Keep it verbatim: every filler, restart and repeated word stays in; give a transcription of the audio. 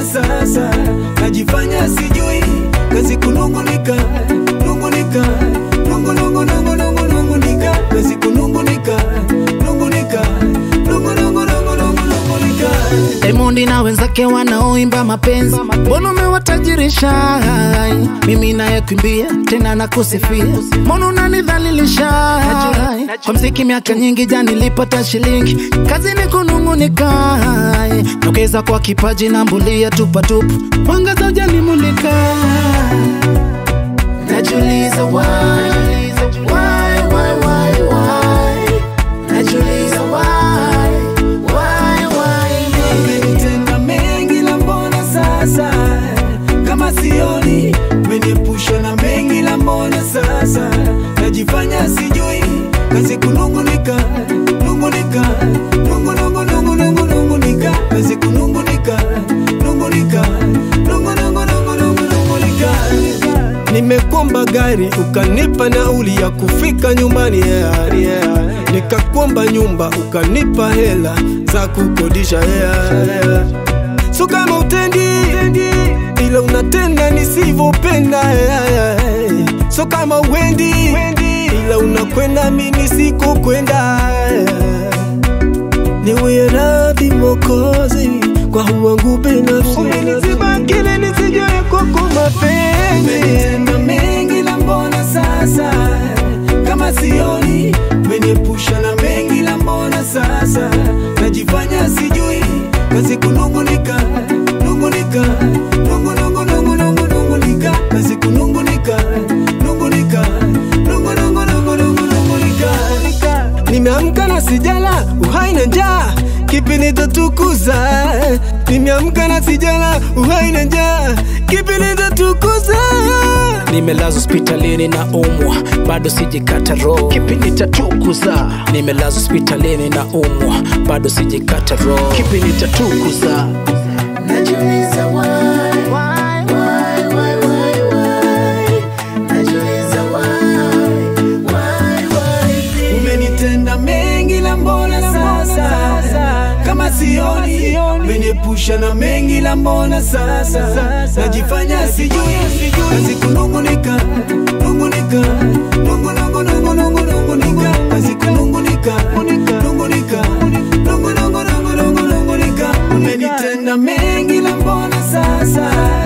sasa, najifanya sijui, kazi kunungunika, nungunika, nungu nungu nungu nungu nungunika, kazi kunungunika, nungunika, nungu nungu nungu nungu nungunika. Diamond na wenzake wanaoimba mapenzi, mbona umewatajirisha? Mimi naye kuimbia tena na kusifia, mbona unanidhalilisha? Kwa mziki miaka nyingi jana nilipata shilingi, kazi ni kunungunika. Nokeza kwa kipaji na mbulia tupa tupu, mwangaza hujanimulika. Najiuliza why, why, why, why, why? Najiuliza why, why, why? Umenitenda mengi la mbona sasa, kama sioni, umeniepusha na mengi la mbona sasa, najifanya sijui, kazi kunungunika, nungunika, nungu nungu nungu nungu nungunika, kazi kunungunika, nungunika, nungu nungu nungu nungu nungunika. Nimekomba gari ukanipa nauli ya kufika nyumbani, yeah, yeah. Nikakomba nyumba ukanipa hela za kukodisha, yeah, yeah. So kama utendi, ila unatenda nisivopenda, yeah, yeah. So kama uendi, ila unakwenda mimi siko kwenda, yeah. Niwe radhi Mwokozi kwa wangu binafsi, umeniziba kile nisijue kwako mapenzi. Umenitenda mengi la mbona sasa, kama sioni, umeniepusha na mengi la mbona sasa, najifanya sijui, kazi kunungunika, nungunika, nungu nungu nungu nungu nungunika, kazi kunungunika, nungunika, nungu nungu nungu nungu nungunika. Nimeamka na sijala, uhai na njaa, kipi nitatukuza? Nimeamka na sijala, uhai na njaa, kipi nitatukuza? Nimelazwa hospitalini na umwa, bado sijikata roho, kipi nitatukuza? Nimelazwa hospitalini na umwa, bado sijikata roho, kipi nitatukuza? Najiuliza why, why, why, why, why, why? Najiuliza why, why, why? Umenitenda mengi la mbona sasa, kama sioni, umeniepusha na mengi la mbona sasa, najifanya sijui, kazi kunungunika, nungunika, nungu nungu nungu nungu nungunika, kazi kunungunika, nungunika, nungu nungu nungu nungu nungunika. Umenitenda mengi la mbona sasa,